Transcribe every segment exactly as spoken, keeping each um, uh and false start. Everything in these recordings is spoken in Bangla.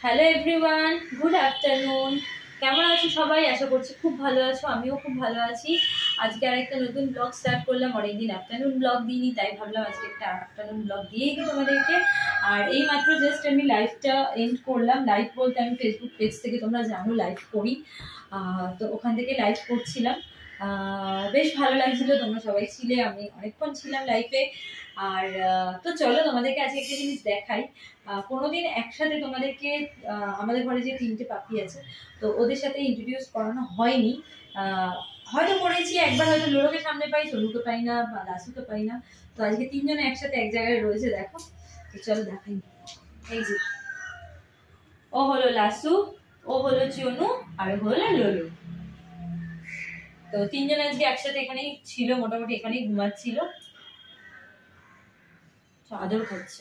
Hello everyone, good afternoon. কেমন আছো সবাই? আশা করছি খুব ভালো আছো, আমিও খুব ভালো আছি। আজকে আরেকটা নতুন ব্লগ স্টার্ট করলাম। অনেকদিন আফটারনুন ব্লগ দিইনি, তাই ভাবলাম আজকে একটা আফটারনুন ব্লগ দিয়েই দিই তোমাদেরকে। আর এই মাত্র জাস্ট আমি লাইভটা এন্ড করলাম। লাইভ বলতে আমি ফেসবুক পেজ থেকে, তোমরা জানো লাইভ করি, তো ওখান থেকে লাইভ করছিলাম। বেশ ভালো লাগছিল, তোমরা সবাই ছিলে, আমি অনেকক্ষণ ছিলাম লাইভে। আর তো চলো তোমাদেরকে আজকে একটা জিনিস দেখাই। কোনোদিন একসাথে তোমাদেরকে আমাদের ঘরে যে তিনটে পাপি আছে, তো ওদের সাথে ইন্ট্রোডিউস করানো হয়নি। হয়তো করেছি একবার, হয়তো লোলোকে সামনে পাই, সোনুকে পাই না, বা লাসুকে পাই না। তো আজকে তিনজনে একসাথে এক জায়গায় রয়েছে, দেখো। তো চলো দেখাই। এই যে ও হলো লাসু, ও হলো চনু, আর ও হলো লোলো। তো তিনজন আজকে একসাথে এখানেই ছিল, মোটামুটি এখানেই ঘুমাচ্ছিল, আদর খাচ্ছে।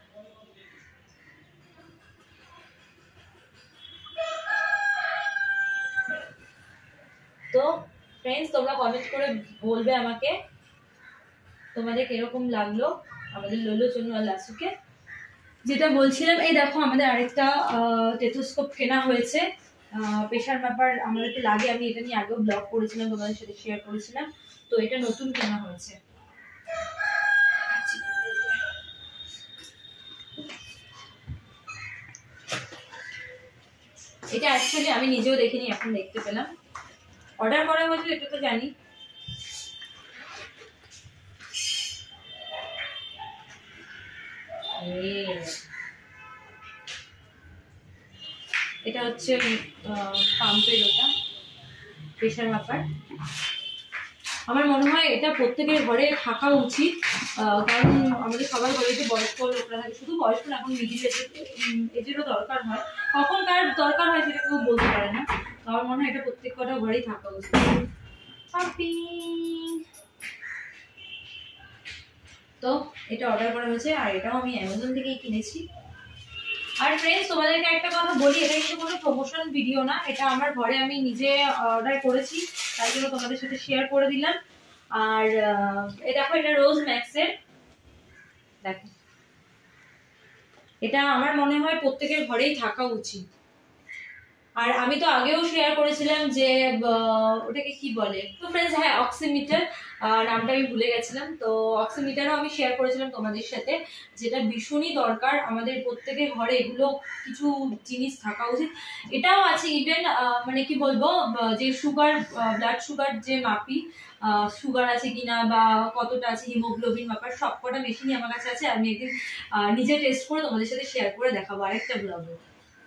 তো ফ্রেন্ডস, তোমরা কমেন্ট করে বলবে আমাকে তোমাদের কিরকম লাগলো আমাদের লোলো, চনু আর লাসুকে। যেটা বলছিলাম, এই দেখো আমাদের আরেকটা টেথোস্কোপ কেনা হয়েছে। প্রেশার ব্যাপার আমাদেরকে লাগে, আমি এটা নিয়ে আগেও ব্লগ করেছিলাম, তোমাদের সাথে শেয়ার করেছিলাম। তো এটা নতুন কেনা হয়েছে। এটা অ্যাকচুয়ালি আমি নিজেও দেখিনি, এখন দেখতে পেলাম। অর্ডার করা হয়েছিল, এটা তো জানি। এটা হচ্ছে পাম্পের, ওটা প্রেশার ব্যাপার। আমার মনে হয় এটা প্রত্যেকের ঘরে থাকা উচিত, কারণ আমাদের সবার ঘরে যে বয়স্ক লোকরা থাকে, শুধু বয়স্ক না, এখন মিডিল এজেরও দরকার হয়। কখন কার দরকার হয় সেটা কেউ বলতে পারে না। আমার মনে হয় এটা প্রত্যেক কটা ঘরেই থাকা উচিত। তো এটা অর্ডার করা হয়েছে, আর এটাও আমি অ্যামাজন থেকেই কিনেছি। আর ফ্রেন্ডস, তোমাদেরকে একটা কথা বলি, এটা কিন্তু কোনো প্রমোশন ভিডিও না, এটা আমার ঘরে আমি নিজে অর্ডার করেছি, তাই জন্য তোমাদের সাথে শেয়ার করে দিলাম। আর এই দেখো, এটা রোজ ম্যাক্সের, দেখো। এটা আমার মনে হয় প্রত্যেকের ঘরেই থাকা উচিত। আর আমি তো আগেও শেয়ার করেছিলাম যে ওটাকে কি বলে, তো ফ্রেন্ডস, হ্যাঁ, অক্সিমিটার, নামটা আমি ভুলে গেছিলাম। তো অক্সিমিটারও আমি শেয়ার করেছিলাম তোমাদের সাথে, যেটা ভীষণই দরকার আমাদের প্রত্যেকের ঘরে, এগুলো কিছু জিনিস থাকা উচিত। এটাও আছে ইভেন, মানে কি বলবো, যে সুগার, ব্লাড সুগার যে মাপি, সুগার আছে কিনা বা কতটা আছে, হিমোগ্লোবিন ব্যাপার, সবকটা মেশিনই আমার কাছে আছে। আমি একদিন নিজে টেস্ট করে তোমাদের সাথে শেয়ার করে দেখাবো আরেকটা ব্লগে।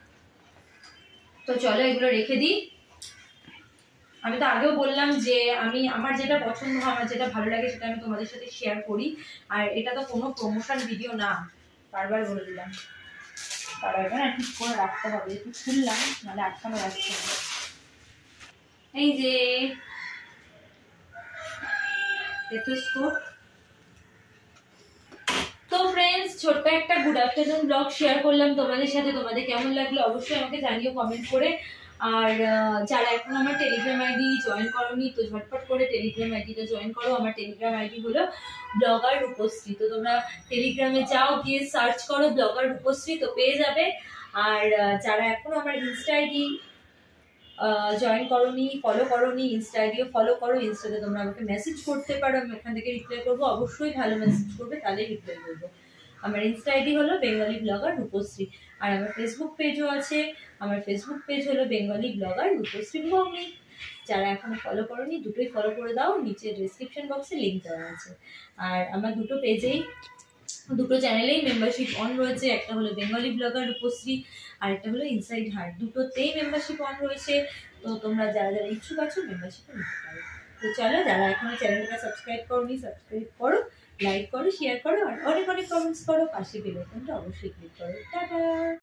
তো চলো এগুলো রেখে দিই। আমি তো আগেও বললাম যে আমি আমার যেটা পছন্দ হয়, আমার যেটা ভালো লাগে, সেটা আমি তোমাদের সাথে শেয়ার করি। আর এটা তো কোনো প্রমোশন ভিডিও না, বারবার বলে দিলাম। তারা এটা না ঠিক করে রাখতে হবে, একটু খুললাম, নাহলে আটকানো যাচ্ছে না। এই যে টেথোস্কোপ। তো ফ্রেন্ডস, ছোট্ট একটা গুড আফটারনুন ব্লগ শেয়ার করলাম তোমাদের সাথে। তোমাদের কেমন লাগলো অবশ্যই আমাকে জানিও কমেন্ট করে। আর যারা এখন আমার টেলিগ্রাম আইডি জয়েন করোনি, তো ঝটপট করে টেলিগ্রাম আইডিটা জয়েন করো। আমার টেলিগ্রাম আইডি হলো ব্লগার রূপশ্রী। তো তোমরা টেলিগ্রামে যাও, গিয়ে সার্চ করো ব্লগার রূপশ্রী, তো পেয়ে যাবে। আর যারা এখনো আমার ইনস্টা আইডি জয়েন করোনি, ফলো করোনি, ইনস্টা আইডিও ফলো করো। ইনস্টাতে তোমরা আমাকে মেসেজ করতে পারো, আমি ওখান থেকে রিপ্লাই করবো। অবশ্যই ভালো মেসেজ করবে, তাহলেই রিপ্লাই করবো। আমার ইনস্টা আইডি হলো বেঙ্গলি ব্লগার রূপশ্রী। আর আমার ফেসবুক পেজও আছে, আমার ফেসবুক পেজ হলো বেঙ্গলি ব্লগার রূপশ্রী ভৌমিক। যারা এখনো ফলো করোনি, দুটোই ফলো করে দাও, নিচে ডিসক্রিপশন বক্সে লিঙ্ক দেওয়া আছে। আর আমার দুটো পেজেই, দুটো চ্যানেলেই মেম্বারশিপ অন রয়েছে। একটা হলো বেঙ্গলি ব্লগার রূপশ্রী, আর একটা হলো ইনসাইড হার্ট। দুটোতেই মেম্বারশিপ অন রয়েছে। তো তোমরা যারা যারা ইচ্ছুক আছো, মেম্বারশিপে নিতে পারো। তো চলো, যারা এখনো চ্যানেলটা সাবস্ক্রাইব করোনি, সাবস্ক্রাইব করো, লাইক করো, শেয়ার করো, আর অনেক অনেক কমেন্টস করো। পাশে বেল আইকনটা অবশ্যই ক্লিক করো। টাটা।